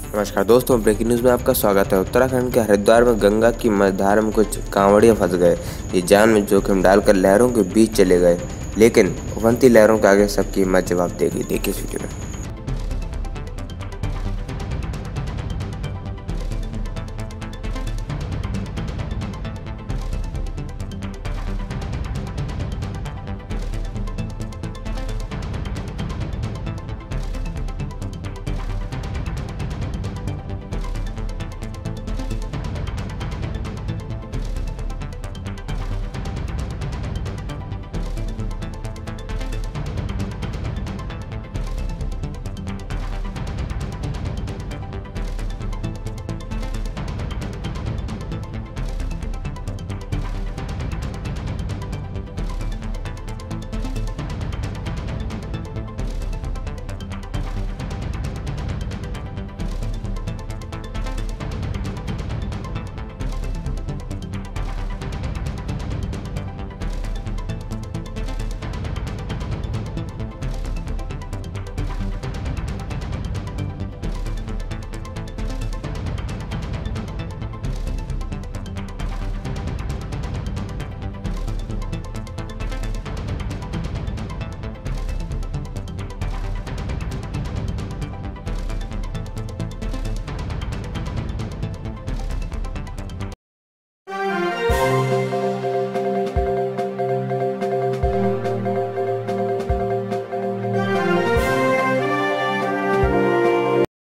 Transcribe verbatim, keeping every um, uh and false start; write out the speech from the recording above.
नमस्कार दोस्तों, breaking news में आपका स्वागत है। उत्तराखंड के हरिद्वार में गंगा की मझधार में कुछ कांवड़िए फंस गए। ये जान में जोखिम डालकर लहरों के बीच चले गए, लेकिन उफनती लहरों के आगे सबकी हिम्मत जवाब देगी। देखिए इस वीडियो में।